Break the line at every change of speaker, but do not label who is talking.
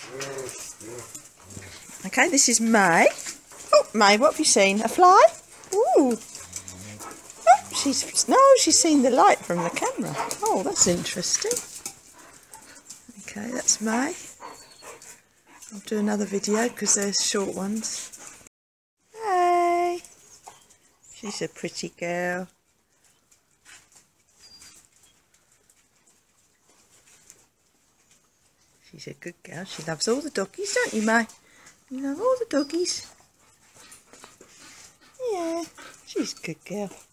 Okay, this is May. Oh, May, what have you seen? A fly? Ooh. Oh, she's seen the light from the camera. Oh, that's interesting. Okay, that's May. I'll do another video because there's short ones. Hey, she's a pretty girl. She's a good girl. She loves all the doggies, don't you, May? You love all the doggies. Yeah, she's a good girl.